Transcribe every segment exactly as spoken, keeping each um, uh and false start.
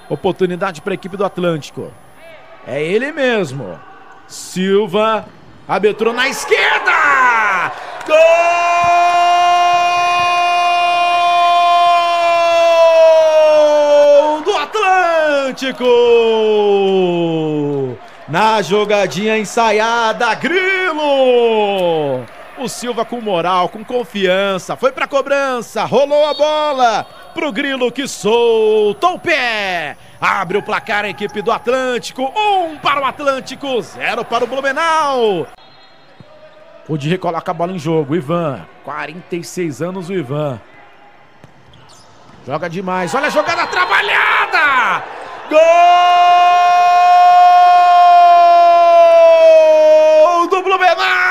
Oportunidade para a equipe do Atlântico. É ele mesmo. Silva. Abertura na esquerda. Gol do Atlântico. Na jogadinha ensaiada, Grilo. O Silva com moral, com confiança, foi pra cobrança, rolou a bola pro Grilo que soltou o pé. Abre o placar a equipe do Atlântico, um para o Atlântico, zero para o Blumenau. O Dirre coloca a bola em jogo, Ivan, quarenta e seis anos o Ivan. Joga demais, olha a jogada trabalhada. Gol do Blumenau.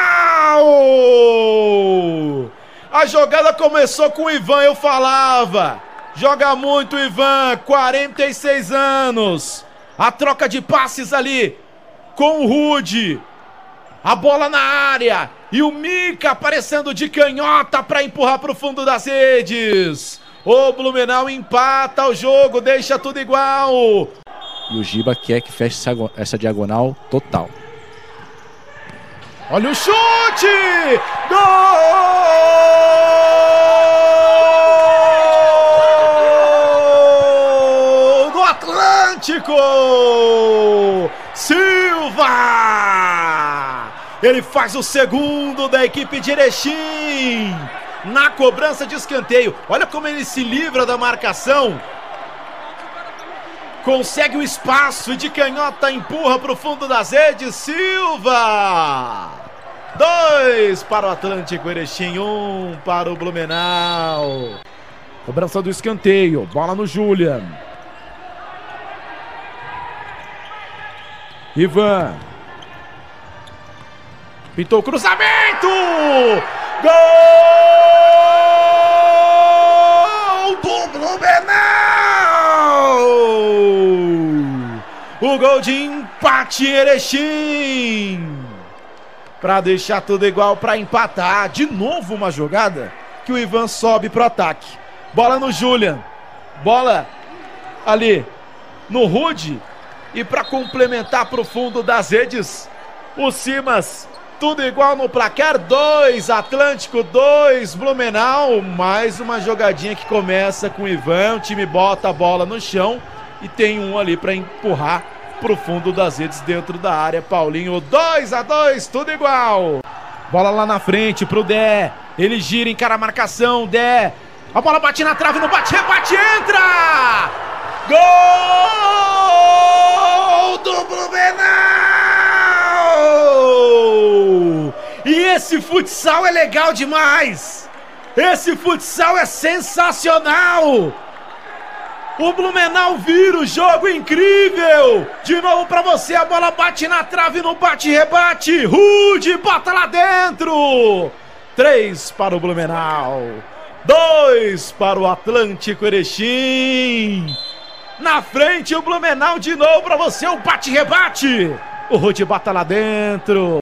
A jogada começou com o Ivan, eu falava. Joga muito o Ivan, quarenta e seis anos. A troca de passes ali com o Rude. A bola na área. E o Mika aparecendo de canhota para empurrar para o fundo das redes. O Blumenau empata o jogo, deixa tudo igual. E o Giba quer que feche essa diagonal total. Olha o chute! Gol do Atlântico! Silva! Ele faz o segundo da equipe de Erechim. Na cobrança de escanteio. Olha como ele se livra da marcação. Consegue o espaço e de canhota empurra para o fundo das redes. Silva! Dois para o Atlântico Erechim, um para o Blumenau. Cobrança do escanteio, bola no Julian. Ivan. Pintou o cruzamento! Gol do Blumenau! O gol de empate em Erechim. Para deixar tudo igual, para empatar. De novo uma jogada que o Ivan sobe pro ataque. Bola no Julian. Bola ali no Rude. E para complementar pro fundo das redes, o Simas. Tudo igual no placar. Dois Atlântico, dois Blumenau. Mais uma jogadinha que começa com o Ivan. O time bota a bola no chão. E tem um ali para empurrar pro fundo das redes dentro da área. Paulinho, dois a dois, tudo igual. Bola lá na frente pro Dé. Ele gira, encara a marcação. Dé. A bola bate na trave, no bate, rebate, entra! Gol do Blumenau! E esse futsal é legal demais! Esse futsal é sensacional! O Blumenau vira o jogo, incrível! De novo pra você, a bola bate na trave, no bate-rebate. Rude, bota lá dentro! Três para o Blumenau. Dois para o Atlântico Erechim. Na frente o Blumenau de novo pra você, o bate-rebate. O Rude bota lá dentro.